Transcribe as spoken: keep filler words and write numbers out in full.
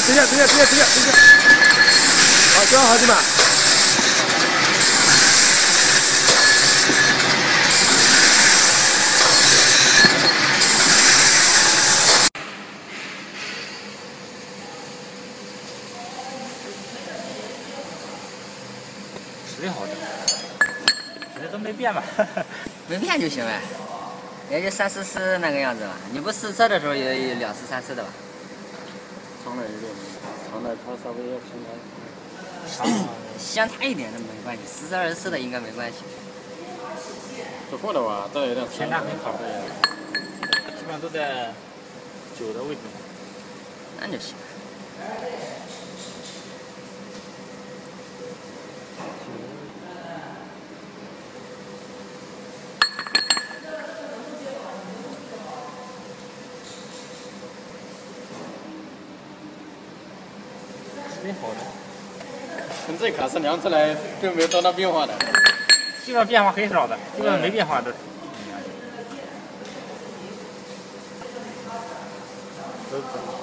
等一下，等一下，等一下，等一下，等一下。好，小孩子们。 水好的，水都没变吧？ 没变就行呗，也就三四次那个样子吧。你不试车的时候也有两次三次的吧？ 长了一点，长了它稍微要偏长，相差一点都没关系，十次二十次的应该没关系。 不错的吧？这有点偏差很好，基本上都在九的位置。 那就行。 水好的， 跟这卡是量出来都没有多大变化的， 基本上变化很少的，基本上没变化的。都。